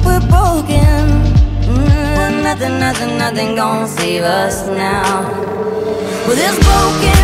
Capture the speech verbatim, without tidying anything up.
we're broken. Mm, nothing, nothing, nothing gonna save us now. Well, this broken